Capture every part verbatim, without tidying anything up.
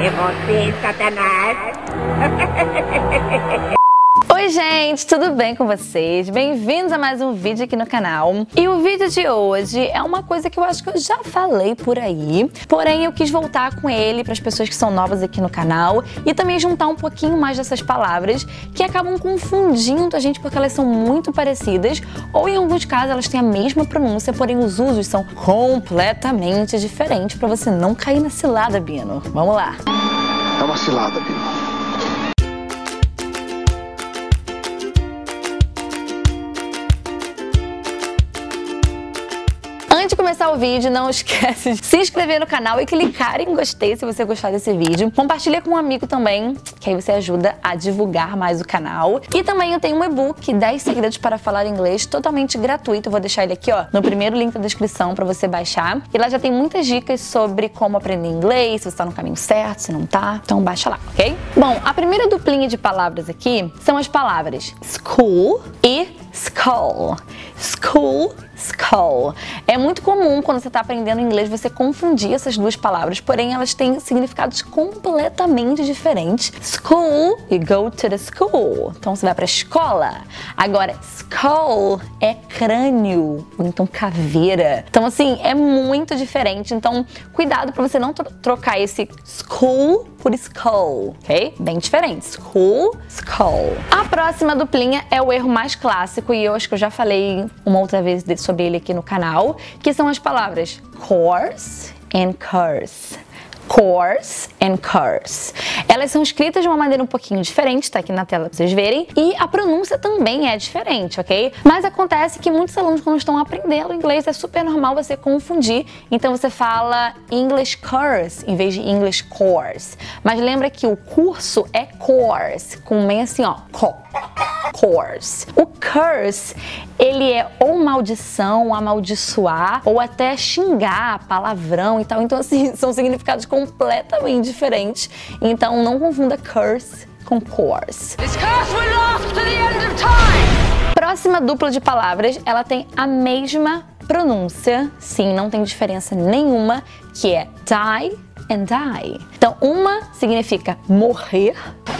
É você, Satanás? Oi gente, tudo bem com vocês? Bem-vindos a mais um vídeo aqui no canal. E o vídeo de hoje é uma coisa que eu acho que eu já falei por aí, porém eu quis voltar com ele para as pessoas que são novas aqui no canal e também juntar um pouquinho mais dessas palavras que acabam confundindo a gente porque elas são muito parecidas ou em alguns casos elas têm a mesma pronúncia, porém os usos são completamente diferentes para você não cair na cilada, Bino. Vamos lá. É uma cilada, Bino. Antes de começar o vídeo, não esquece de se inscrever no canal e clicar em gostei se você gostar desse vídeo. Compartilha com um amigo também, que aí você ajuda a divulgar mais o canal. E também eu tenho um e-book, dez segredos para falar inglês, totalmente gratuito. Eu vou deixar ele aqui, ó, no primeiro link da descrição para você baixar. E lá já tem muitas dicas sobre como aprender inglês, se você tá no caminho certo, se não tá. Então baixa lá, ok? Bom, a primeira duplinha de palavras aqui são as palavras school e skull. School, skull. É muito comum quando você está aprendendo inglês você confundir essas duas palavras, porém elas têm significados completamente diferentes. School, you go to the school. Então você vai para a escola. Agora, skull é crânio, ou então caveira. Então assim, é muito diferente. Então, cuidado para você não tro trocar esse school por skull, ok? Bem diferente. School, skull. A próxima duplinha é o erro mais clássico e eu acho que eu já falei uma outra vez sobre ele aqui no canal, que são as palavras course and curse. Course and curse. Elas são escritas de uma maneira um pouquinho diferente, tá aqui na tela pra vocês verem, e a pronúncia também é diferente, ok? Mas acontece que muitos alunos, quando estão aprendendo inglês, é super normal você confundir, então você fala English course em vez de English course. Mas lembra que o curso é course, com bem assim, ó, co. Course. O curse, ele é ou maldição, amaldiçoar, ou até xingar, palavrão e tal. Então, assim, são significados completamente diferentes. Então, não confunda curse com course. This curse will last to the end of time. Próxima dupla de palavras, ela tem a mesma pronúncia, sim, não tem diferença nenhuma, que é die and die. Então, uma significa morrer.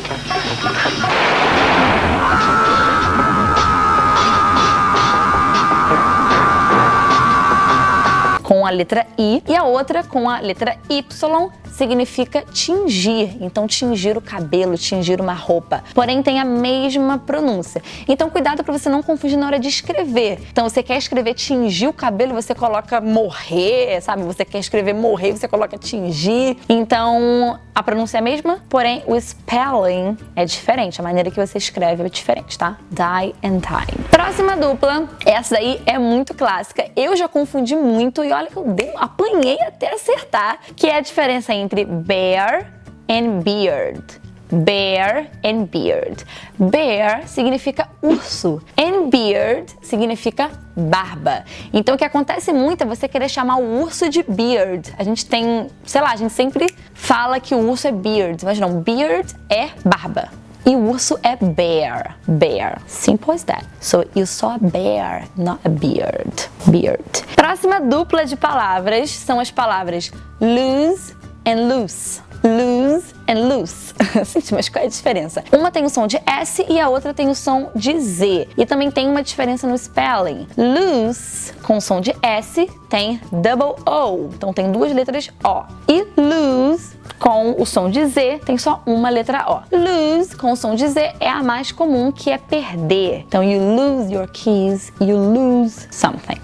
Com a letra I, e a outra com a letra Y significa tingir, então tingir o cabelo, tingir uma roupa, porém tem a mesma pronúncia. Então cuidado para você não confundir na hora de escrever. Então você quer escrever tingir o cabelo, você coloca morrer, sabe? Você quer escrever morrer, você coloca tingir. Então a pronúncia é a mesma, porém o spelling é diferente, a maneira que você escreve é diferente, tá? Die and die. Próxima dupla, essa daí é muito clássica, eu já confundi muito e olha que eu dei, apanhei até acertar, que é a diferença entre bear and beard. Bear and beard. Bear significa urso and beard significa barba. Então o que acontece muito é você querer chamar o urso de beard. A gente tem, sei lá, a gente sempre fala que o urso é beard, mas não, beard é barba. E o urso é bear. Bear. Simple as that. So you saw a bear, not a beard. Beard. Próxima dupla de palavras são as palavras lose and loose. Lose and loose. Gente, mas qual é a diferença? Uma tem o som de S e a outra tem o som de Z. E também tem uma diferença no spelling. Lose, com o som de S, tem double O. Então tem duas letras O. E lose, com o som de Z, tem só uma letra O. Lose, com o som de Z, é a mais comum, que é perder. Então, you lose your keys, you lose something.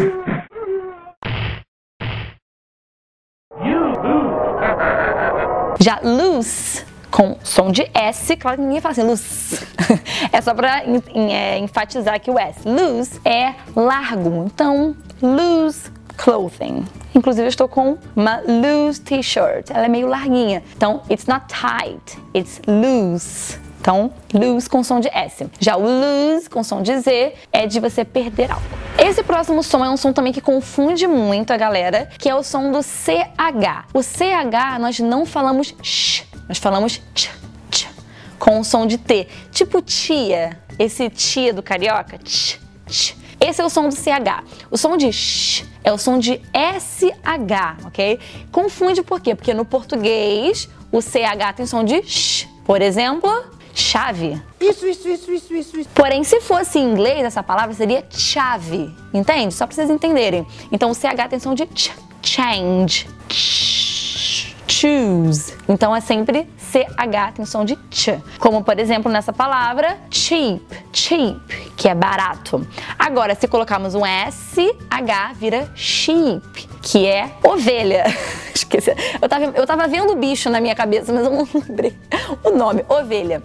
Já lose, com som de S, claro que ninguém fala assim, loose. É só pra em, em, é, enfatizar aqui o S. Loose é largo, então loose clothing. Inclusive eu estou com uma loose t-shirt, ela é meio larguinha. Então, it's not tight, it's loose. Então, lose com som de S. Já o lose com som de Z é de você perder algo. Esse próximo som é um som também que confunde muito a galera, que é o som do C H. O C H nós não falamos sh, nós falamos ch, ch, com o som de T. Tipo tia, esse tia do carioca, ch, ch. Esse é o som do C H. O som de sh é o som de S H, ok? Confunde por quê? Porque no português o C H tem som de sh. Por exemplo, chave. Isso, isso, isso, isso, isso, isso. Porém, se fosse em inglês, essa palavra seria chave. Entende? Só pra vocês entenderem. Então, o C H tem som de ch. Change. Ch. Choose. Então, é sempre C H tem som de ch. Como, por exemplo, nessa palavra cheap. Cheap, que é barato. Agora, se colocarmos um S, H vira sheep, que é ovelha. Esqueci. Eu tava, eu tava vendo o bicho na minha cabeça, mas eu não lembrei o nome. Ovelha.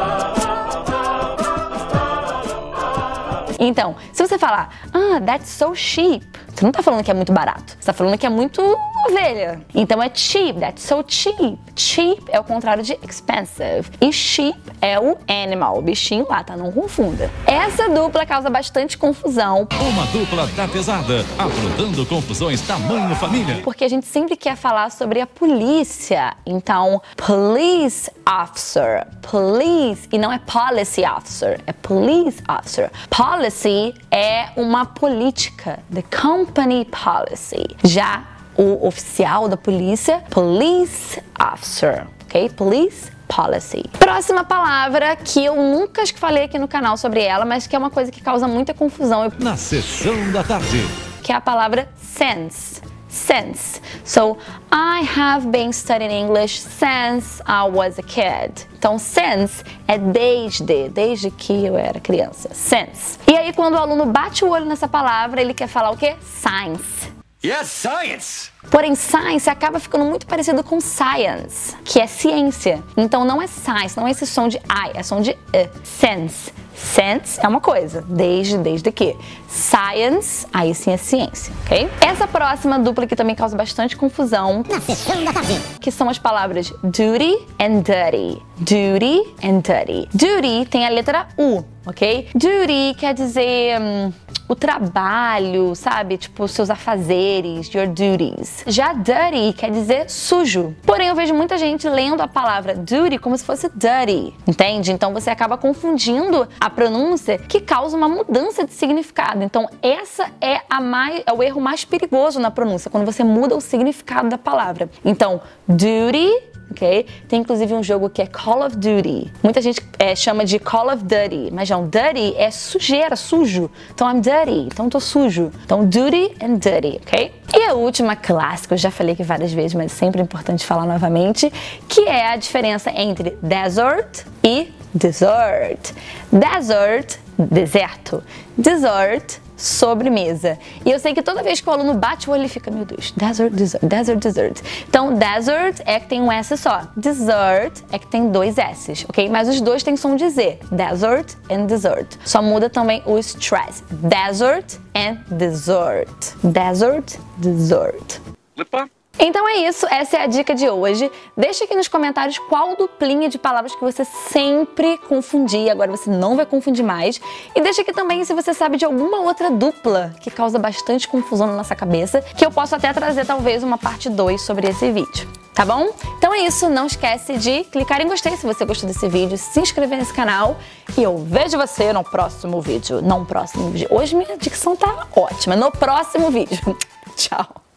Então, se você falar, ah, that's so cheap, você não tá falando que é muito barato, você tá falando que é muito ovelha. Então é cheap, that's so cheap. Cheap é o contrário de expensive. E sheep é o animal, o bichinho lá, tá? Não confunda. Essa dupla causa bastante confusão. Uma dupla da pesada, aprontando confusões tamanho família. Porque a gente sempre quer falar sobre a polícia. Então, police officer, police, e não é policy officer, é police officer. Policy é uma política, the company policy. Já o oficial da polícia, police officer, ok? Police policy. Próxima palavra que eu nunca acho que falei aqui no canal sobre ela, mas que é uma coisa que causa muita confusão. Na sessão da tarde. Que é a palavra since. Since. So, I have been studying English since I was a kid. Então, since é desde, desde que eu era criança. Since. E aí, quando o aluno bate o olho nessa palavra, ele quer falar o quê? Science. Yes, science! Porém, science acaba ficando muito parecido com science, que é ciência. Então, não é science, não é esse som de I, é som de E. Sense. Sense é uma coisa, desde, desde que. Science, aí sim é ciência, ok? Essa próxima dupla aqui também causa bastante confusão. Na sessão da tarde. Que são as palavras duty and dirty. Duty and dirty. Duty tem a letra U, ok? Duty quer dizer hum, o trabalho, sabe? Tipo, seus afazeres, your duties. Já dirty quer dizer sujo. Porém, eu vejo muita gente lendo a palavra duty como se fosse dirty, entende? Então, você acaba confundindo a pronúncia, que causa uma mudança de significado. Então, essa é, a mais, é o erro mais perigoso na pronúncia, quando você muda o significado da palavra. Então, duty, ok? Tem inclusive um jogo que é Call of Duty. Muita gente é, chama de Call of Duty, mas não, dirty é sujeira, sujo. Então, I'm dirty, então tô sujo. Então, duty and dirty, ok? E a última clássica, eu já falei aqui várias vezes, mas sempre é importante falar novamente, que é a diferença entre desert e dessert. Desert, deserto. Dessert, sobremesa. E eu sei que toda vez que o aluno bate o olho, ele fica, meu Deus, desert, dessert, desert, dessert. Então, desert é que tem um S só. Dessert é que tem dois S's, ok? Mas os dois têm som de Z. Desert and dessert. Só muda também o stress. Desert and dessert. Desert, dessert. Lipa? Então é isso, essa é a dica de hoje. Deixa aqui nos comentários qual duplinha de palavras que você sempre confundia, agora você não vai confundir mais. E deixa aqui também se você sabe de alguma outra dupla que causa bastante confusão na nossa cabeça, que eu posso até trazer talvez uma parte dois sobre esse vídeo. Tá bom? Então é isso, não esquece de clicar em gostei se você gostou desse vídeo, se inscrever nesse canal e eu vejo você no próximo vídeo. Não próximo vídeo. Hoje minha dicção tá ótima, no próximo vídeo. Tchau!